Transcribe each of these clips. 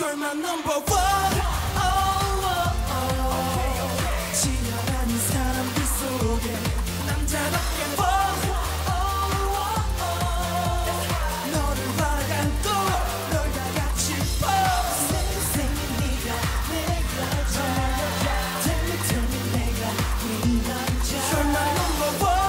You're my number one. Oh, oh, oh. 지나가는 사람들 속에 남자답게 fall. Oh, oh, oh. 너를 바라간고 널 다 같이 fall. 생생히 네가 내 여자. Tell me, tell me 내가 네 남자. You're my number one.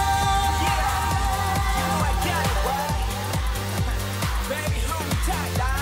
Baby, hold me tight,